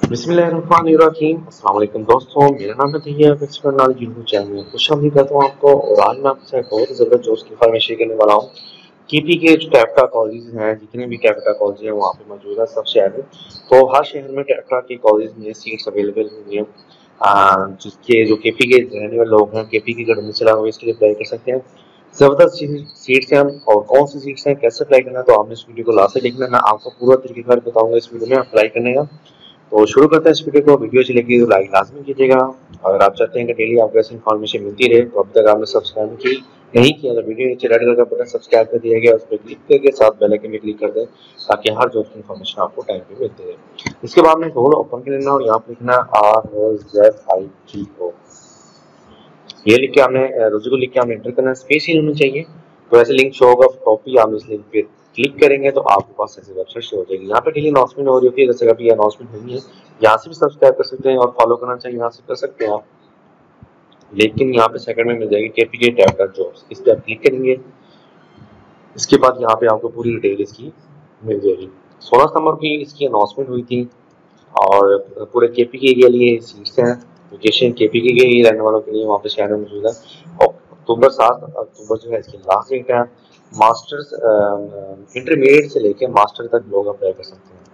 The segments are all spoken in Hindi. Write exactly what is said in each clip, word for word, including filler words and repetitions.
बिस्मिल्लाहिर्रहमानिर्रहीम। अस्सलाम वालेकुम दोस्तों, मेरा नाम है Tayyab expert knowledge YouTube channel में खुश आमदीद करता हूँ आपको। और आज मैं आपके साथ बहुत ज़बरदस्त जोश की खबर शेयर करने वाला हूँ। केपी के जो कैप्टा कॉलेज हैं, जितने भी कैप्टा कॉलेज हैं वहाँ पे मौजूद है सब शहर में। तो हर शहर में कैप्टा के कॉलेज में सीट्स अवेलेबल होंगी हैं। आ, जिसके जो केपी के रहने वाले लोग हैं, केपी के घर में चला हुआ इसके लिए अप्लाई कर सकते हैं। जबरदस्त सीट्स हैं और कौन सी सीट्स हैं, कैसे अप्लाई करना है, तो आपने इस वीडियो को लास्ट तक देखना। मैं आपको पूरा तरीकेकार बताऊंगा इस वीडियो में अप्लाई करने का। तो शुरू करते हैं इस वीडियो को। वीडियो अच्छी लगी तो लाइक लाजमी कीजिएगा। अगर आप चाहते हैं कि डेली आपको ऐसी इन्फॉर्मेशन मिलती रहे तो अब तक आपने सब्सक्राइब की नहीं किया तो वीडियो नीचे रेड कलर का बटन सब्सक्राइब कर दिया गया, उस पर क्लिक करके साथ बेल आइकन में क्लिक कर दें ताकि हर जो इन्फॉर्मेशन आपको टाइम पे मिलती रहे। इसके बाद में गोल ओपन कर लेना और यहाँ पर लिखना आर जेड आई जी ओ। ये लिख के आपने रोजी को लिख के आपने एंटर करना, स्पेस ही होनी चाहिए। तो ऐसे लिंक शो होगा कॉपी, आप इस लिंक पे क्लिक करेंगे तो आपके पास ऐसे वेबसाइट शो हो जाएगी। यहाँ पे डेली अनाउंसमेंट हो रही होती है, जैसे अभी अनाउंसमेंट हुई है। यहाँ से भी सब्सक्राइब कर सकते हैं और फॉलो करना चाहिए, यहाँ से कर सकते हैं आप। लेकिन यहाँ पे सेकंड में मिल जाएगी केपी के टैब का जॉब्स, इस पर आप क्लिक करेंगे। इसके बाद यहाँ पे आपको पूरी डिटेल इसकी मिल जाएगी। सोलह सितंबर की इसकी अनाउंसमेंट हुई थी और पूरे केपी के एरिया लिए सीट्स हैं। लोकेशन केपी के ही रहने वालों के लिए वहाँ पे शहर में मौजूद है। और अक्टूबर सात अक्टूबर जो है इसकी लास्ट डेट है। मास्टर्स इंटरमीडिएट से लेकर मास्टर तक लोग अप्लाई कर सकते हैं।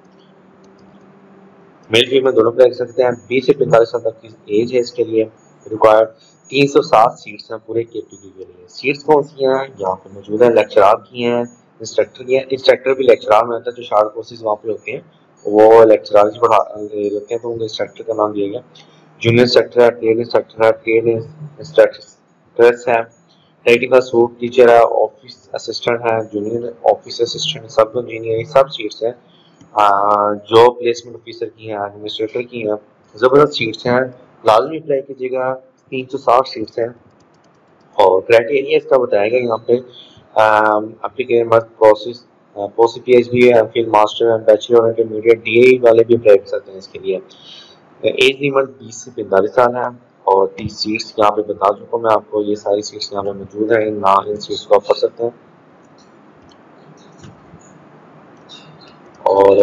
मेल फीमेल दोनों अप्लाई कर सकते हैं। बीस से पैंतालीस साल तक की एज है इसके लिए। रिक्वायर्ड तीन सौ सात सीट्स हैं पूरे केपी के लिए। सीट्स कौन सी हैं यहाँ पे मौजूद है, लेक्चरार की हैं, इंस्ट्रक्टर की हैं। इंस्ट्रक्टर भी लेक्चरार में होता है, जो शार्ट कोर्सेज वहाँ पे होते हैं वो लेक्चरार ही पढ़ा लेते हैं, तो उनको इंस्ट्रक्टर का नाम दिया गया। जूनियर इंस्ट्रक्टर है, ट्रेड इंस्ट्रक्टर है, ट्रेड इंस्ट्रक्टर्स है, टेक्निकल सूट टीचर है, ऑफिस असिस्टेंट है, junior office assistant, sub engineer, सब सीट्स हैं। जो प्लेसमेंट ऑफिसर की हैं, एडमिनिस्ट्रेटर की हैं, ज़बरदस्त सीट्स हैं। लाजमी अप्लाई कीजिएगा। तीन सौ साठ सीट्स हैं और क्राइटेरिया इसका बताया गया यहाँ पे। Application must process post PhD है, फिर मास्टर, बैचलर, इंटरमीडिएट, डीए वाले भी अप्लाई कर सकते हैं इसके लिए। एज लिमिट बीस से पैंतालीस साल है और तीस सीट्स यहाँ पे बता चुका मैं आपको। ये सारी सीट्स यहाँ पे मौजूद है, ना इन सीट्स को आप पढ़ सकते हैं। और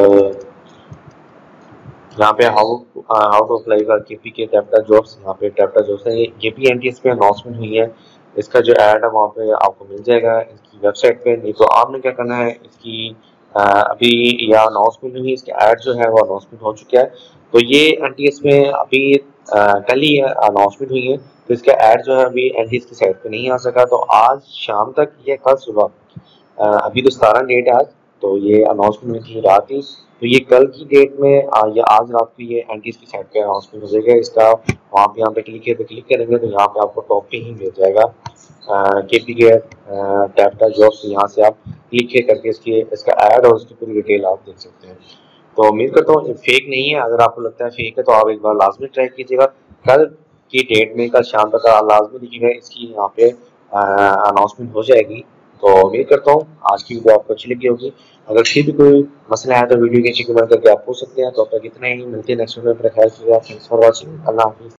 यहाँ पे how how to apply for KP के टैप्टा जॉब्स, यहाँ पे टैप्टा जॉब्स है। ये केपी एनटीएस पे अनाउंसमेंट हुई है, इसका जो ऐड है वहाँ पे आपको मिल जाएगा इसकी वेबसाइट पे। नहीं तो आपने क्या करना है, इसकी आ, अभी यह अनाउंसमेंट हुई, इसके ऐड जो है वो अनाउंसमेंट हो चुका है। तो ये एनटीएस में अभी कल ही अनाउंसमेंट हुई है, तो इसका ऐड जो है अभी एनटीएस की साइट पे नहीं आ सका। तो आज शाम तक या कल सुबह, अभी तो सतारह डेट है आज, तो ये अनाउंसमेंट हुई थी रात ही, तो ये कल की डेट में आ, या आज रात को ये एनटीएस की साइट पे अनाउंसमेंट हो जाएगा इसका। वहाँ पे यहाँ पे क्लिक पे क्लिक करेंगे तो यहाँ पे आपको टॉप पे ही मिल जाएगा केपी के टैप्टा जॉब्स। यहाँ से आप क्लिक करके इसकी इसका ऐड और उसकी पूरी डिटेल आप देख सकते हैं। तो उम्मीद करता हूँ फेक नहीं है। अगर आपको लगता है फेक है तो आप एक बार लाजमी ट्राई कीजिएगा। कल की डेट में, कल शाम तक लाजमी देखिएगा, इसकी यहाँ पे अनाउंसमेंट हो जाएगी। तो उम्मीद करता हूँ आज की वीडियो आपको अच्छी लगी होगी। अगर फिर भी कोई मसला है तो वीडियो के नीचे कमेंट करके आप पूछ सकते हैं। तो अब तक इतना ही, मिलते हैं नेक्स्ट वीडियो में। ख्याल रखिएगा। Thanks for watching. अल्लाह हाफिज़।